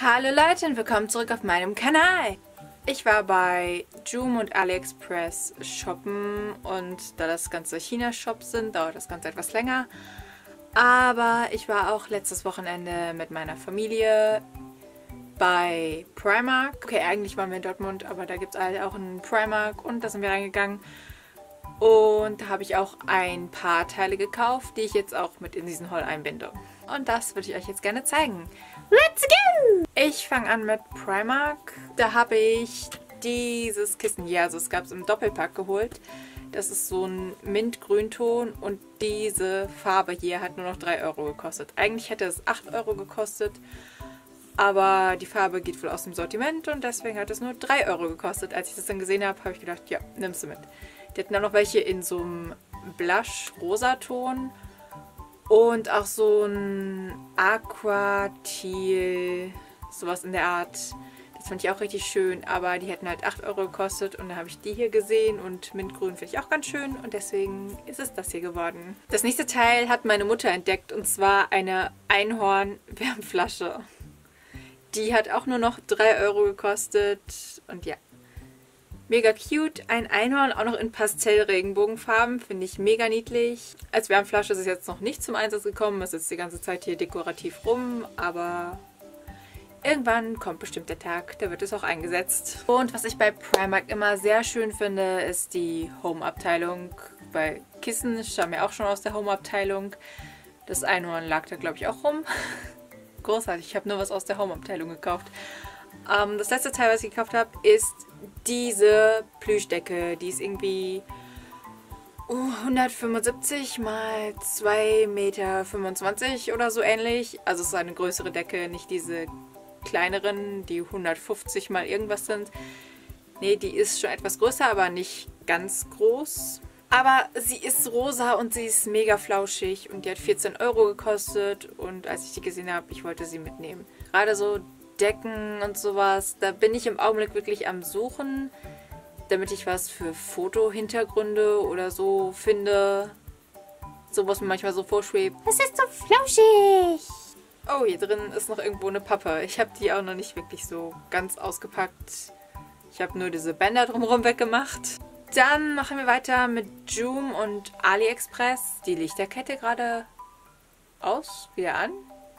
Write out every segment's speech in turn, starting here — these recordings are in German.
Hallo Leute und willkommen zurück auf meinem Kanal. Ich war bei Joom und AliExpress shoppen und da das Ganze China-Shops sind, dauert das Ganze etwas länger. Aber ich war auch letztes Wochenende mit meiner Familie bei Primark. Okay, eigentlich waren wir in Dortmund, aber da gibt es halt auch einen Primark und da sind wir reingegangen. Und da habe ich auch ein paar Teile gekauft, die ich jetzt auch mit in diesen Haul einbinde. Und das würde ich euch jetzt gerne zeigen. Let's go! Ich fange an mit Primark. Da habe ich dieses Kissen hier, also es gab es im Doppelpack geholt. Das ist so ein Mintgrünton und diese Farbe hier hat nur noch 3 Euro gekostet. Eigentlich hätte es 8 Euro gekostet, aber die Farbe geht wohl aus dem Sortiment und deswegen hat es nur 3 Euro gekostet. Als ich das dann gesehen habe, habe ich gedacht, ja, nimmst du mit. Die hatten dann noch welche in so einem Blush-Rosaton und auch so ein Aquatil, sowas in der Art. Das fand ich auch richtig schön, aber die hätten halt 8 Euro gekostet und dann habe ich die hier gesehen und Mintgrün finde ich auch ganz schön und deswegen ist es das hier geworden. Das nächste Teil hat meine Mutter entdeckt und zwar eine Einhorn-Wärmflasche. Die hat auch nur noch 3 Euro gekostet und ja. Mega cute. Ein Einhorn, auch noch in Pastell-Regenbogenfarben. Finde ich mega niedlich. Als Wärmflasche ist es jetzt noch nicht zum Einsatz gekommen. Es sitzt die ganze Zeit hier dekorativ rum. Aber irgendwann kommt bestimmt der Tag, da wird es auch eingesetzt. Und was ich bei Primark immer sehr schön finde, ist die Home-Abteilung. Bei Kissen stammen ja auch schon aus der Home-Abteilung. Das Einhorn lag da, glaube ich, auch rum. Großartig. Ich habe nur was aus der Home-Abteilung gekauft. Das letzte Teil, was ich gekauft habe, ist diese Plüschdecke. Die ist irgendwie 175 mal 2,25 Meter oder so ähnlich. Also es ist eine größere Decke, nicht diese kleineren, die 150 mal irgendwas sind. Nee, die ist schon etwas größer, aber nicht ganz groß. Aber sie ist rosa und sie ist mega flauschig und die hat 14 Euro gekostet. Und als ich die gesehen habe, ich wollte sie mitnehmen. Gerade so Decken und sowas, da bin ich im Augenblick wirklich am Suchen, damit ich was für Fotohintergründe oder so finde. So, was mir manchmal so vorschwebt. Das ist so flauschig. Oh, hier drin ist noch irgendwo eine Pappe. Ich habe die auch noch nicht wirklich so ganz ausgepackt. Ich habe nur diese Bänder drumherum weggemacht. Dann machen wir weiter mit Joom und AliExpress. Die Lichterkette gerade aus, wieder an.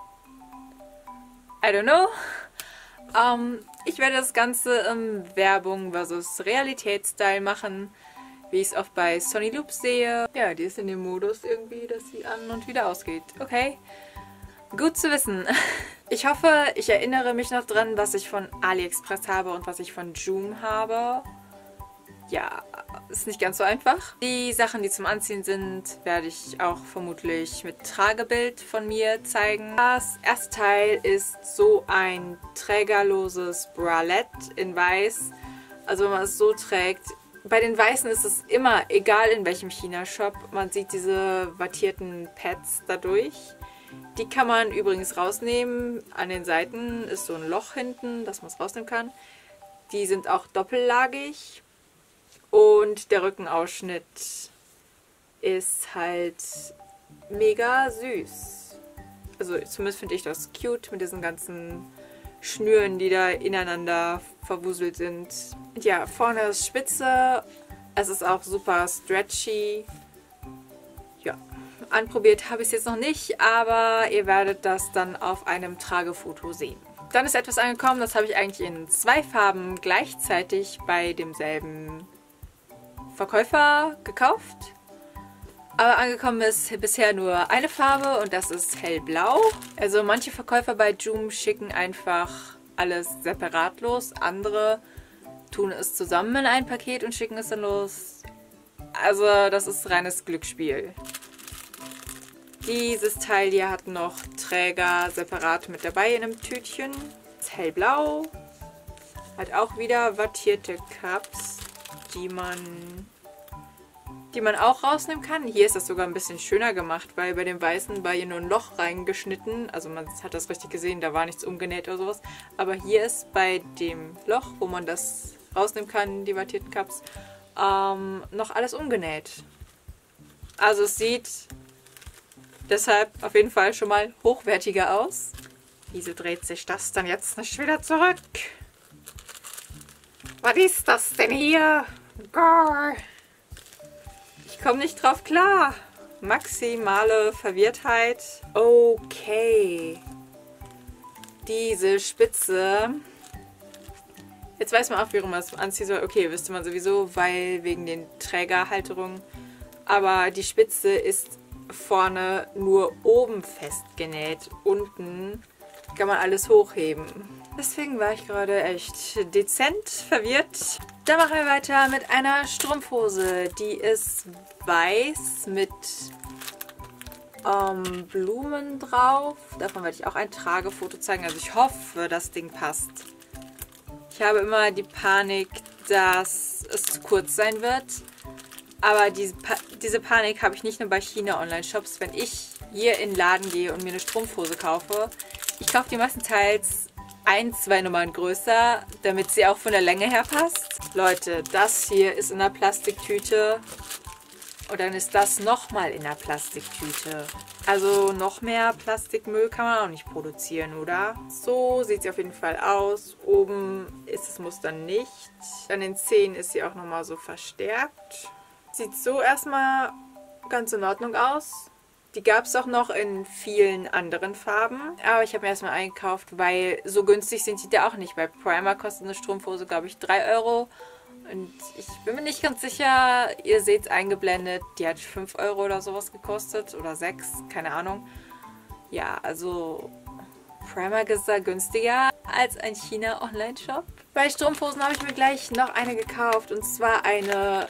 I don't know. Ich werde das Ganze im Werbung versus Realitätsstyle machen, wie ich es oft bei Sony Loops sehe. Ja, die ist in dem Modus irgendwie, dass sie an und wieder ausgeht. Okay, gut zu wissen. Ich hoffe, ich erinnere mich noch dran, was ich von AliExpress habe und was ich von Joom habe. Ja, ist nicht ganz so einfach. Die Sachen, die zum Anziehen sind, werde ich auch vermutlich mit Tragebild von mir zeigen. Das erste Teil ist so ein trägerloses Bralette in weiß. Also wenn man es so trägt. Bei den Weißen ist es immer, egal in welchem China-Shop, man sieht diese wattierten Pads dadurch. Die kann man übrigens rausnehmen. An den Seiten ist so ein Loch hinten, dass man es rausnehmen kann. Die sind auch doppellagig. Und der Rückenausschnitt ist halt mega süß. Also zumindest finde ich das cute mit diesen ganzen Schnüren, die da ineinander verwuselt sind. Und ja, vorne ist spitze. Es ist auch super stretchy. Ja, anprobiert habe ich es jetzt noch nicht, aber ihr werdet das dann auf einem Tragefoto sehen. Dann ist etwas angekommen, das habe ich eigentlich in 2 Farben gleichzeitig bei demselben Verkäufer gekauft. Aber angekommen ist bisher nur eine Farbe und das ist hellblau. Also manche Verkäufer bei Joom schicken einfach alles separat los. Andere tun es zusammen in ein Paket und schicken es dann los. Also das ist reines Glücksspiel. Dieses Teil hier hat noch Träger separat mit dabei in einem Tütchen. Das ist hellblau. Hat auch wieder wattierte Cups, die man auch rausnehmen kann. Hier ist das sogar ein bisschen schöner gemacht, weil bei dem Weißen war hier nur ein Loch reingeschnitten. Also man hat das richtig gesehen, da war nichts umgenäht oder sowas. Aber hier ist bei dem Loch, wo man das rausnehmen kann, die wattierten Cups, noch alles umgenäht. Also es sieht deshalb auf jeden Fall schon mal hochwertiger aus. Wieso dreht sich das dann jetzt nicht wieder zurück? Was ist das denn hier? Gar. Ich komme nicht drauf klar. Maximale Verwirrtheit. Okay. Diese Spitze. Jetzt weiß man auch, warum man es anziehen soll. Okay, wüsste man sowieso, weil wegen den Trägerhalterungen. Aber die Spitze ist vorne nur oben festgenäht. Unten kann man alles hochheben. Deswegen war ich gerade echt dezent verwirrt. Dann machen wir weiter mit einer Strumpfhose. Die ist weiß mit Blumen drauf. Davon werde ich auch ein Tragefoto zeigen. Also ich hoffe, das Ding passt. Ich habe immer die Panik, dass es zu kurz sein wird. Aber diese Panik habe ich nicht nur bei China-Online-Shops. Wenn ich hier in den Laden gehe und mir eine Strumpfhose kaufe, ich kaufe die meistens 1-2 Nummern größer, damit sie auch von der Länge her passt. Leute, das hier ist in einer Plastiktüte. Und dann ist das nochmal in der Plastiktüte. Also noch mehr Plastikmüll kann man auch nicht produzieren, oder? So sieht sie auf jeden Fall aus. Oben ist das Muster nicht. An den Zehen ist sie auch nochmal so verstärkt. Sieht so erstmal ganz in Ordnung aus. Die gab es auch noch in vielen anderen Farben. Aber ich habe mir erstmal eingekauft, weil so günstig sind die da auch nicht. Bei Primark kostet eine Strumpfhose, glaube ich, 3 Euro. Und ich bin mir nicht ganz sicher, ihr seht es eingeblendet, die hat 5 Euro oder sowas gekostet. Oder 6, keine Ahnung. Ja, also Primark ist da günstiger als ein China-Online-Shop. Bei Strumpfhosen habe ich mir gleich noch eine gekauft. Und zwar eine...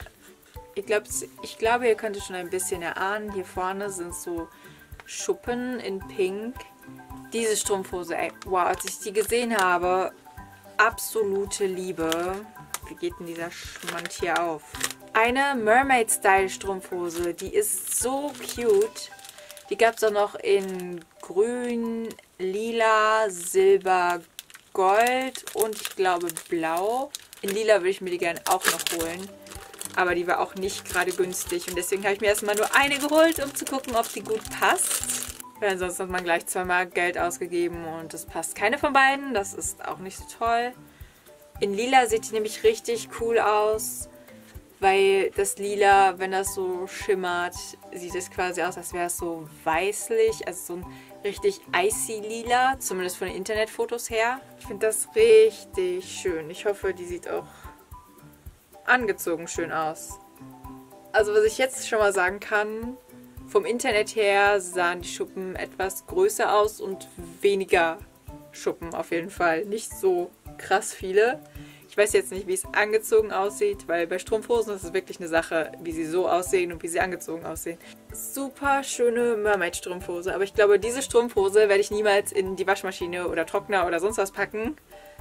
Ich glaube, ihr könnt es schon ein bisschen erahnen. Hier vorne sind so Schuppen in Pink. Diese Strumpfhose, ey, wow, als ich die gesehen habe, absolute Liebe. Wie geht denn dieser Schmand hier auf? Eine Mermaid-Style-Strumpfhose, die ist so cute. Die gab es auch noch in grün, lila, silber, gold und ich glaube blau. In lila würde ich mir die gerne auch noch holen. Aber die war auch nicht gerade günstig. Und deswegen habe ich mir erstmal nur eine geholt, um zu gucken, ob die gut passt. Weil sonst hat man gleich zweimal Geld ausgegeben und es passt keine von beiden. Das ist auch nicht so toll. In lila sieht die nämlich richtig cool aus. Weil das Lila, wenn das so schimmert, sieht es quasi aus, als wäre es so weißlich. Also so ein richtig icy Lila. Zumindest von den Internetfotos her. Ich finde das richtig schön. Ich hoffe, die sieht auch angezogen schön aus. Also was ich jetzt schon mal sagen kann, vom Internet her sahen die Schuppen etwas größer aus und weniger Schuppen auf jeden Fall. Nicht so krass viele. Ich weiß jetzt nicht, wie es angezogen aussieht, weil bei Strumpfhosen ist es wirklich eine Sache, wie sie so aussehen und wie sie angezogen aussehen. Super schöne Mermaid-Strumpfhose, aber ich glaube, diese Strumpfhose werde ich niemals in die Waschmaschine oder Trockner oder sonst was packen.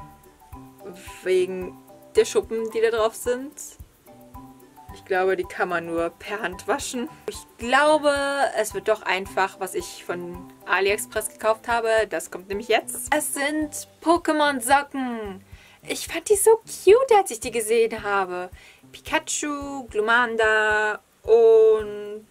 Wegen der Schuppen, die da drauf sind. Ich glaube, die kann man nur per Hand waschen. Ich glaube, es wird doch einfach, was ich von AliExpress gekauft habe. Das kommt nämlich jetzt. Es sind Pokémon-Socken. Ich fand die so cute, als ich die gesehen habe. Pikachu, Glumanda und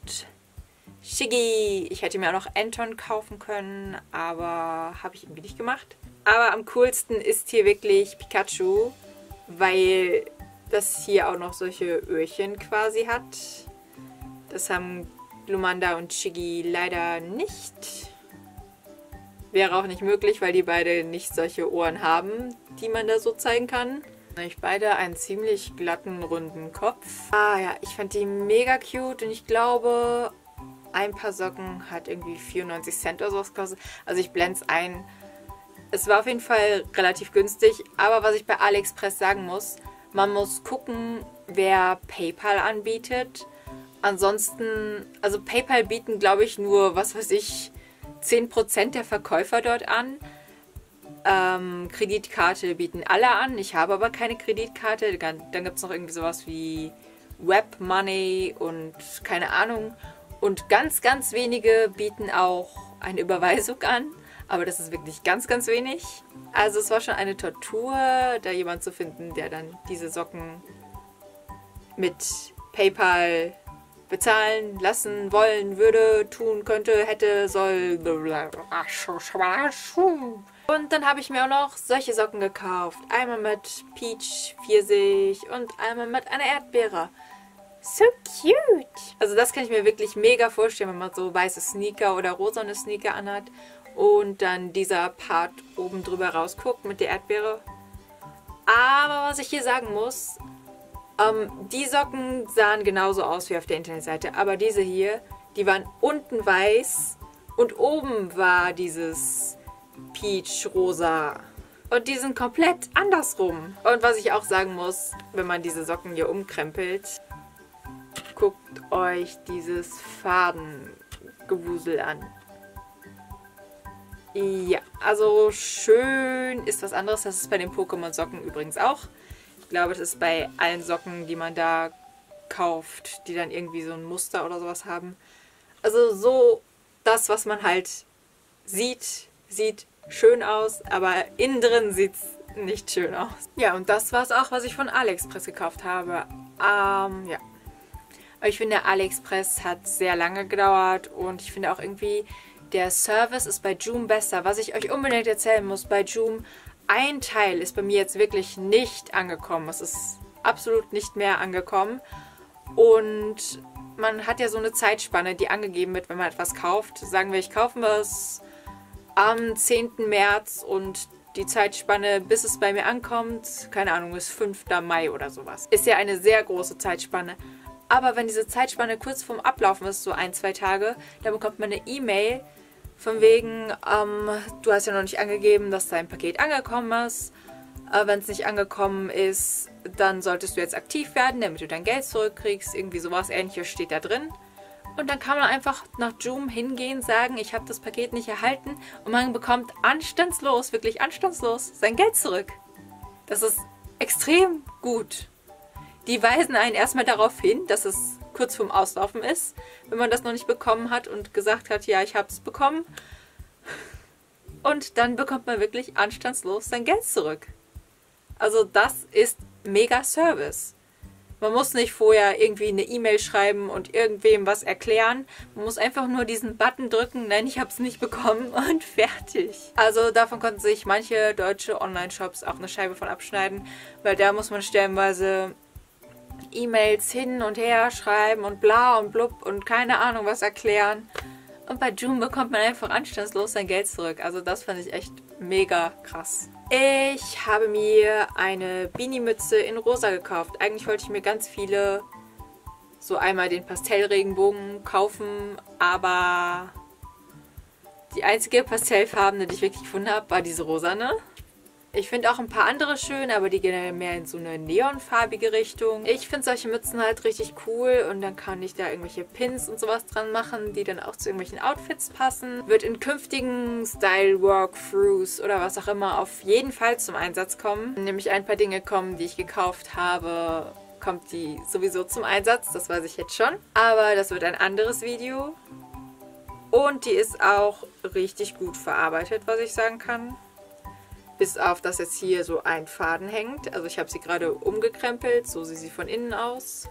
Shiggy. Ich hätte mir auch noch Anton kaufen können, aber habe ich irgendwie nicht gemacht. Aber am coolsten ist hier wirklich Pikachu, weil das hier auch noch solche Öhrchen quasi hat. Das haben Glumanda und Shiggy leider nicht. Wäre auch nicht möglich, weil die beide nicht solche Ohren haben, die man da so zeigen kann. Ich beide einen ziemlich glatten, runden Kopf. Ah ja, ich fand die mega cute und ich glaube, ein paar Socken hat irgendwie 94 Cent oder sowas gekostet. Also ich blende es ein. Es war auf jeden Fall relativ günstig, aber was ich bei AliExpress sagen muss, man muss gucken, wer PayPal anbietet. Ansonsten, also PayPal bieten, glaube ich, nur, was weiß ich, 10% der Verkäufer dort an. Kreditkarte bieten alle an. Ich habe aber keine Kreditkarte. Dann gibt es noch irgendwie sowas wie Webmoney und keine Ahnung. Und ganz, ganz wenige bieten auch eine Überweisung an. Aber das ist wirklich ganz, ganz wenig. Also es war schon eine Tortur, da jemand zu finden, der dann diese Socken mit PayPal bezahlen lassen wollen würde, tun könnte, hätte, soll. Und dann habe ich mir auch noch solche Socken gekauft. Einmal mit Peach, Pfirsich und einmal mit einer Erdbeere. So cute. Also das kann ich mir wirklich mega vorstellen, wenn man so weiße Sneaker oder rosane Sneaker anhat. Und dann dieser Part oben drüber rausguckt mit der Erdbeere. Aber was ich hier sagen muss, die Socken sahen genauso aus wie auf der Internetseite. Aber diese hier, die waren unten weiß und oben war dieses Peach-Rosa. Und die sind komplett andersrum. Und was ich auch sagen muss, wenn man diese Socken hier umkrempelt, guckt euch dieses Fadengewusel an. Ja, also schön ist was anderes. Das ist bei den Pokémon-Socken übrigens auch. Ich glaube, das ist bei allen Socken, die man da kauft, die dann irgendwie so ein Muster oder sowas haben. Also so das, was man halt sieht, sieht schön aus, aber innen drin sieht es nicht schön aus. Ja, und das war es auch, was ich von AliExpress gekauft habe. Ja. Aber ich finde, AliExpress hat sehr lange gedauert und ich finde auch irgendwie, der Service ist bei Joom besser. Was ich euch unbedingt erzählen muss, bei Joom, ein Teil ist bei mir jetzt wirklich nicht angekommen. Es ist absolut nicht mehr angekommen. Und man hat ja so eine Zeitspanne, die angegeben wird, wenn man etwas kauft. Sagen wir, ich kaufe es am 10. März und die Zeitspanne, bis es bei mir ankommt, keine Ahnung, ist 5. Mai oder sowas. Ist ja eine sehr große Zeitspanne. Aber wenn diese Zeitspanne kurz vorm Ablaufen ist, so 1-2 Tage, dann bekommt man eine E-Mail von wegen, du hast ja noch nicht angegeben, dass dein Paket angekommen ist. Wenn es nicht angekommen ist, dann solltest du jetzt aktiv werden, damit du dein Geld zurückkriegst. Irgendwie sowas Ähnliches steht da drin. Und dann kann man einfach nach Joom hingehen, sagen, ich habe das Paket nicht erhalten. Und man bekommt anstandslos, wirklich anstandslos, sein Geld zurück. Das ist extrem gut. Die weisen einen erstmal darauf hin, dass es kurz vorm Auslaufen ist, wenn man das noch nicht bekommen hat und gesagt hat, ja, ich habe es bekommen. Und dann bekommt man wirklich anstandslos sein Geld zurück. Also das ist mega Service. Man muss nicht vorher irgendwie eine E-Mail schreiben und irgendwem was erklären. Man muss einfach nur diesen Button drücken, nein, ich habe es nicht bekommen und fertig. Also davon konnten sich manche deutsche Online-Shops auch eine Scheibe von abschneiden, weil da muss man stellenweise E-Mails hin und her schreiben und bla und blub und keine Ahnung was erklären. Und bei Joom bekommt man einfach anstandslos sein Geld zurück. Also das fand ich echt mega krass. Ich habe mir eine Beanie-Mütze in rosa gekauft. Eigentlich wollte ich mir ganz viele, so einmal den Pastellregenbogen kaufen, aber die einzige pastellfarbene, die ich wirklich gefunden habe, war diese rosane. Ich finde auch ein paar andere schön, aber die gehen mehr in so eine neonfarbige Richtung. Ich finde solche Mützen halt richtig cool und dann kann ich da irgendwelche Pins und sowas dran machen, die dann auch zu irgendwelchen Outfits passen. Wird in künftigen Style-Walkthroughs oder was auch immer auf jeden Fall zum Einsatz kommen. Nämlich ein paar Dinge kommen, die ich gekauft habe, kommt die sowieso zum Einsatz, das weiß ich jetzt schon. Aber das wird ein anderes Video. Und die ist auch richtig gut verarbeitet, was ich sagen kann. Bis auf, dass jetzt hier so ein Faden hängt. Also ich habe sie gerade umgekrempelt. So sieht sie von innen aus.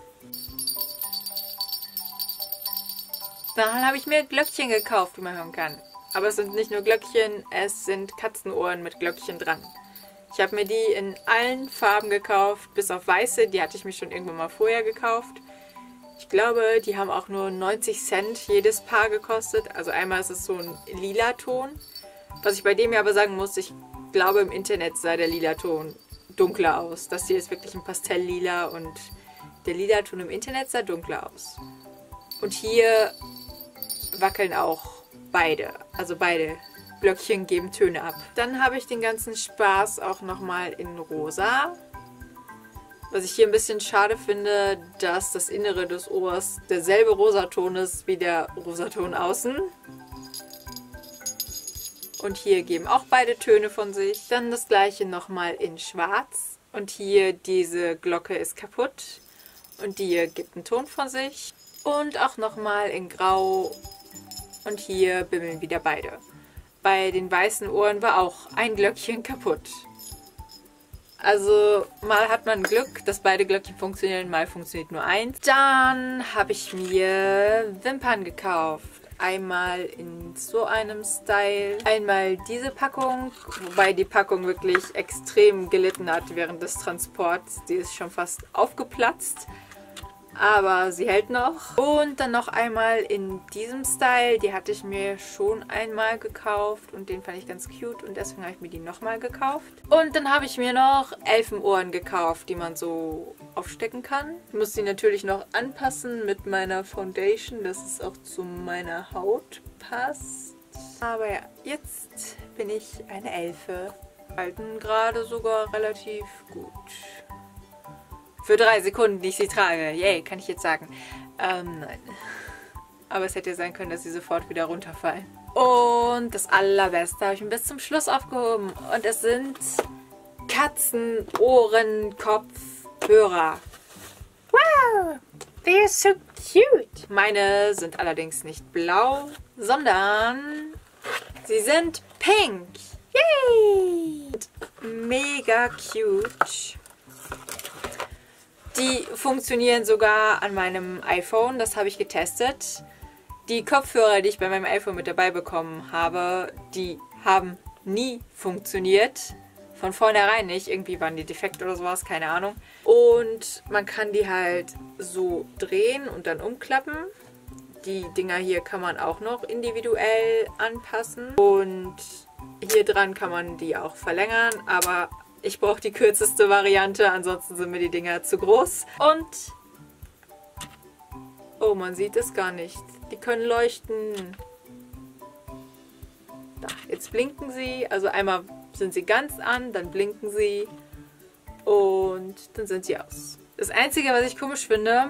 Dann habe ich mir Glöckchen gekauft, wie man hören kann. Aber es sind nicht nur Glöckchen, es sind Katzenohren mit Glöckchen dran. Ich habe mir die in allen Farben gekauft, bis auf weiße. Die hatte ich mir schon irgendwann mal vorher gekauft. Ich glaube, die haben auch nur 90 Cent jedes Paar gekostet. Also einmal ist es so ein lila Ton. Was ich bei dem ja aber sagen muss, ich glaube, im Internet sah der lila Ton dunkler aus. Das hier ist wirklich ein Pastelllila und der lila Ton im Internet sah dunkler aus. Und hier wackeln auch beide. Also beide Blöckchen geben Töne ab. Dann habe ich den ganzen Spaß auch nochmal in rosa. Was ich hier ein bisschen schade finde, dass das Innere des Ohrs derselbe Rosaton ist wie der Rosaton außen. Und hier geben auch beide Töne von sich. Dann das gleiche nochmal in schwarz. Und hier diese Glocke ist kaputt. Und die hier gibt einen Ton von sich. Und auch nochmal in grau. Und hier bimmeln wieder beide. Bei den weißen Ohren war auch ein Glöckchen kaputt. Also mal hat man Glück, dass beide Glöckchen funktionieren, mal funktioniert nur eins. Dann habe ich mir Wimpern gekauft. einmal in so einem Style. Einmal diese Packung, wobei die Packung wirklich extrem gelitten hat während des Transports. Die ist schon fast aufgeplatzt. Aber sie hält noch. Und dann noch einmal in diesem Style. Die hatte ich mir schon einmal gekauft. Und den fand ich ganz cute. Und deswegen habe ich mir die nochmal gekauft. Und dann habe ich mir noch Elfenohren gekauft, die man so aufstecken kann. Ich muss die natürlich noch anpassen mit meiner Foundation, dass es auch zu meiner Haut passt. Aber ja, jetzt bin ich eine Elfe. Halten gerade sogar relativ gut. Für 3 Sekunden, die ich sie trage. Yay, kann ich jetzt sagen. Nein. Aber es hätte ja sein können, dass sie sofort wieder runterfallen. Und das Allerbeste habe ich mir bis zum Schluss aufgehoben. Und es sind Katzenohren-Kopfhörer. Wow, they're so cute. Meine sind allerdings nicht blau, sondern sie sind pink. Yay! Mega cute. Die funktionieren sogar an meinem iPhone, das habe ich getestet. Die Kopfhörer, die ich bei meinem iPhone mit dabei bekommen habe, die haben nie funktioniert. Von vornherein nicht, irgendwie waren die defekt oder sowas, keine Ahnung. Und man kann die halt so drehen und dann umklappen. Die Dinger hier kann man auch noch individuell anpassen. Und hier dran kann man die auch verlängern, aber ich brauche die kürzeste Variante, ansonsten sind mir die Dinger zu groß. Und oh, man sieht es gar nicht. Die können leuchten. Da, jetzt blinken sie. Also einmal sind sie ganz an, dann blinken sie und dann sind sie aus. Das Einzige, was ich komisch finde,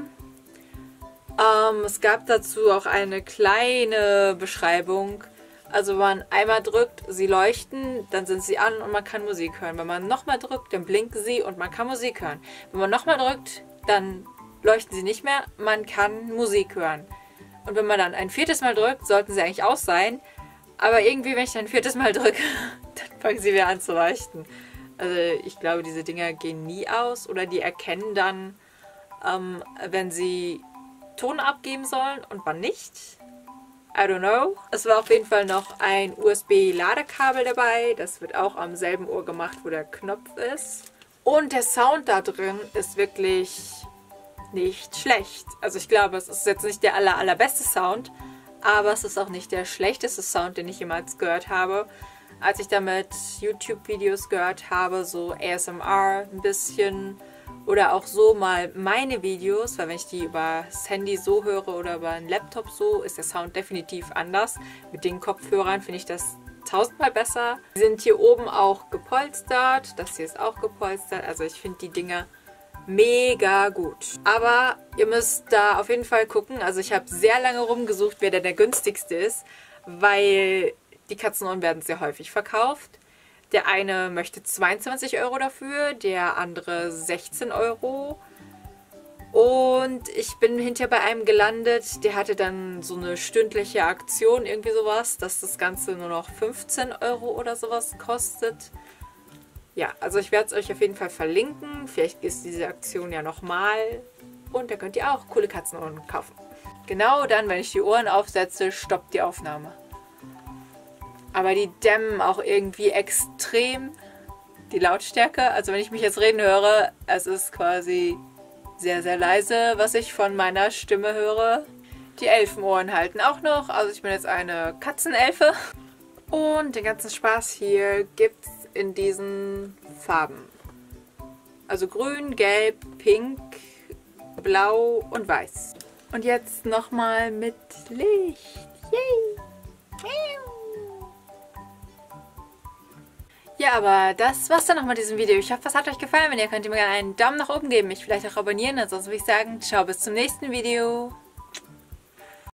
es gab dazu auch eine kleine Beschreibung. Also wenn man einmal drückt, sie leuchten, dann sind sie an und man kann Musik hören. Wenn man nochmal drückt, dann blinken sie und man kann Musik hören. Wenn man nochmal drückt, dann leuchten sie nicht mehr, man kann Musik hören. Und wenn man dann ein 4. Mal drückt, sollten sie eigentlich aus sein. Aber irgendwie, wenn ich dann ein 4. Mal drücke, dann fangen sie wieder an zu leuchten. Also ich glaube, diese Dinger gehen nie aus oder die erkennen dann, wenn sie Ton abgeben sollen und wann nicht. I don't know. Es war auf jeden Fall noch ein USB-Ladekabel dabei. Das wird auch am selben Ohr gemacht, wo der Knopf ist. Und der Sound da drin ist wirklich nicht schlecht. Also ich glaube, es ist jetzt nicht der allerbeste Sound, aber es ist auch nicht der schlechteste Sound, den ich jemals gehört habe. Als ich damit YouTube-Videos gehört habe, so ASMR ein bisschen oder auch so mal meine Videos, weil wenn ich die über das Handy so höre oder über einen Laptop so, ist der Sound definitiv anders. Mit den Kopfhörern finde ich das 1000-mal besser. Die sind hier oben auch gepolstert, das hier ist auch gepolstert, also ich finde die Dinger mega gut. Aber ihr müsst da auf jeden Fall gucken. Also ich habe sehr lange rumgesucht, wer denn der günstigste ist, weil die Katzenohren werden sehr häufig verkauft. Der eine möchte 22 € dafür, der andere 16 €. Und ich bin hinterher bei einem gelandet, der hatte dann so eine stündliche Aktion, irgendwie sowas, dass das Ganze nur noch 15 € oder sowas kostet. Ja, also ich werde es euch auf jeden Fall verlinken. Vielleicht ist diese Aktion ja nochmal. Und da könnt ihr auch coole Katzenohren kaufen. Genau dann, wenn ich die Ohren aufsetze, stoppt die Aufnahme. Aber die dämmen auch irgendwie extrem die Lautstärke. Also wenn ich mich jetzt reden höre, es ist quasi sehr, sehr leise, was ich von meiner Stimme höre. Die Elfenohren halten auch noch. Also ich bin jetzt eine Katzenelfe. Und den ganzen Spaß hier gibt es in diesen Farben. Also grün, gelb, pink, blau und weiß. Und jetzt nochmal mit Licht. Yay! Ja, aber das war's dann noch mit diesem Video. Ich hoffe, es hat euch gefallen. Wenn ihr könnt ihr mir gerne einen Daumen nach oben geben, mich vielleicht auch abonnieren. Ansonsten würde ich sagen, ciao, bis zum nächsten Video.